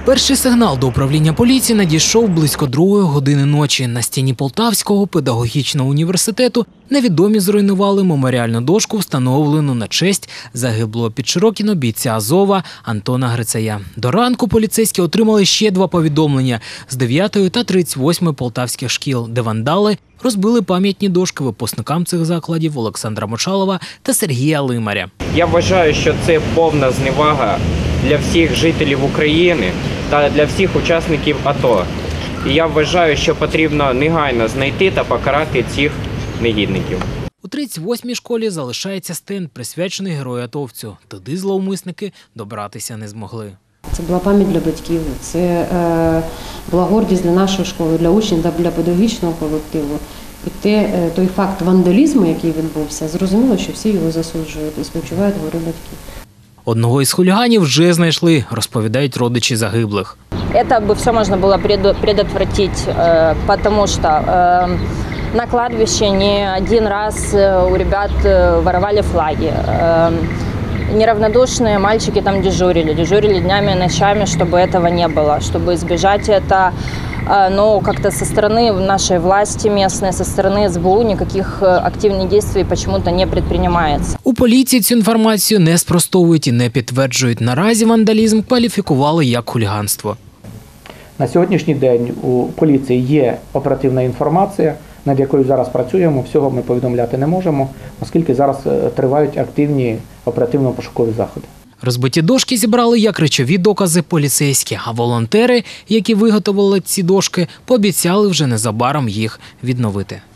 Перший сигнал до управління поліції надійшов близько 2-ї години ночі. На стіні Полтавського педагогічного університету невідомі зруйнували меморіальну дошку, встановлену на честь загиблого під Широкино бійця Азова Антона Грицая. До ранку поліцейські отримали ще 2 повідомлення з 9-ї та 38-ї полтавських шкіл, де вандали розбили пам'ятні дошки випускникам цих закладів Олександра Мочалова та Сергія Лимаря. Я вважаю, що це повна зневага для всіх жителів України та для всіх учасників АТО. І я вважаю, що потрібно негайно знайти та покарати цих негідників. У 38-й школі залишається стенд, присвячений герою-атовцю. Туди зловмисники добратися не змогли. Це була пам'ять для батьків, це була гордість для нашої школи, для учнів та для педагогічного колективу. І той факт вандалізму, який відбувся, зрозуміло, що всі його засуджують і співчувають горю батьків. Одного із хуліганів вже знайшли, розповідають родичі загиблих. Это бы все можно было предотвратить, потому что на кладбище не один раз у ребят воровали флаги. Неравнодушные мальчики там дежурили днями и ночами, чтобы этого не было, чтобы избежать это. Но как-то со стороны нашей власти местной, со стороны СБУ никаких активных действий почему-то не предпринимается. У поліції цю інформацію не спростовують і не підтверджують. Наразі вандалізм кваліфікували як хуліганство. На сьогоднішній день у поліції є оперативна інформація, над якою зараз працюємо. Всього ми повідомляти не можемо, оскільки зараз тривають активні оперативно-пошукові заходи. Розбиті дошки зібрали як речові докази поліцейські, а волонтери, які виготовили ці дошки, пообіцяли вже незабаром їх відновити.